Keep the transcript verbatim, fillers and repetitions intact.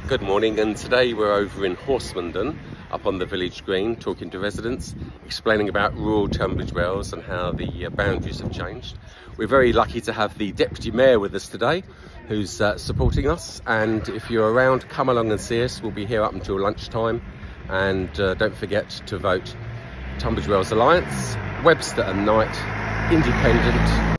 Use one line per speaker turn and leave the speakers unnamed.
Good morning, and today we're over in Horsmonden, up on the village green, talking to residents, explaining about rural Tunbridge Wells and how the uh, boundaries have changed. We're very lucky to have the Deputy Mayor with us today, who's uh, supporting us, and if you're around, come along and see us. We'll be here up until lunchtime, and uh, don't forget to vote Tunbridge Wells Alliance, Webster and Knight, Independent.